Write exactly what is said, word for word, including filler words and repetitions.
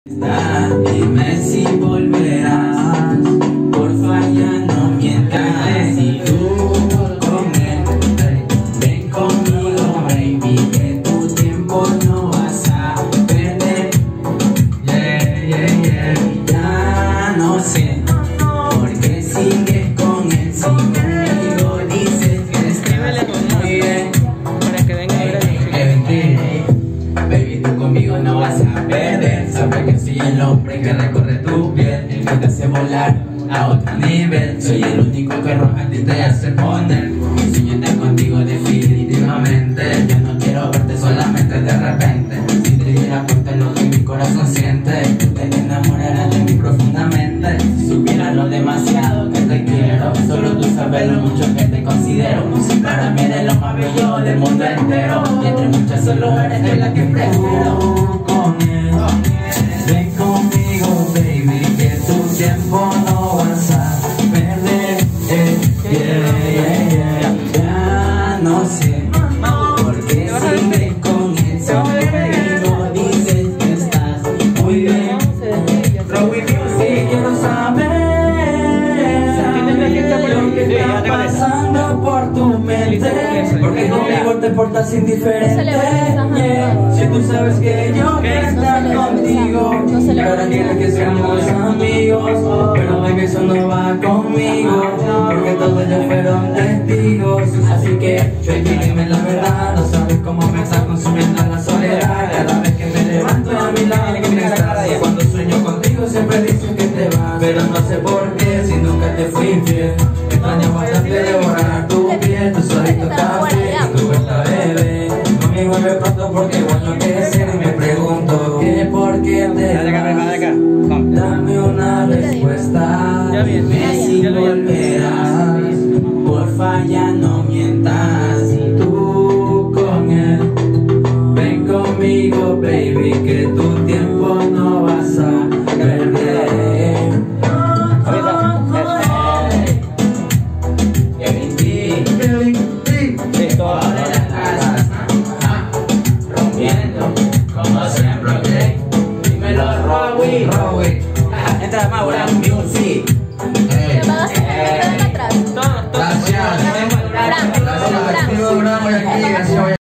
Dime si volverás, porfa ya no mientas. Si tú con él, ven conmigo baby, que tu tiempo no vas a perder. Yeah, yeah, yeah. Ya no sé por qué sigues con él, si conmigo dices que estás muy bien. Para que venga hey, hey, hey, baby, tú conmigo no vas a perder. Sabes que soy el hombre que recorre tu piel, el que te hace volar a otro nivel. Soy el único que roja a ti te hace poner. Mi sueño está contigo definitivamente. Yo no quiero verte solamente de repente. Si te diera cuenta lo que mi corazón siente, te enamorarás de mí profundamente. Si supieras lo demasiado que te quiero, solo tú sabes lo mucho que te considero. Para mí eres lo más bello del mundo entero, y entre muchas solo eres de la que prefiero. Con él, ven conmigo baby, que tu tiempo no vas a perder. eh, yeah, yeah, yeah. Ya no sé por qué sigues con él, si conmigo dices que estás muy bien. Robbie Music, quiero saber lo que está pasando por tu mente, porque conmigo te portas indiferente. Yeah. Si tú sabes que yo quiero estar contigo, ahora quiero que seamos amigos, pero baby eso no va conmigo, porque todos ya fueron testigos. Así que baby dime la verdad, no sabes cómo me está consumiendo la soledad. Cada vez que me levanto a mi lado tú no estás, y cuando sueño contigo siempre dices que te vas, pero no sé por qué si nunca te fui infiel. Extraño bastante de borrar tu piel, tu solito café y tu vuelta bebé. No me vuelve pronto porque igual no quieres ser, y me pregunto ¿qué por qué te vas? Dame una respuesta, dime si volverás, porfa ya no mientas. Si tú con él, ven conmigo baby, que tu tiempo no vas a perder. Como siempre, ok. Dímelo, Robbie. Robbie. Entra más,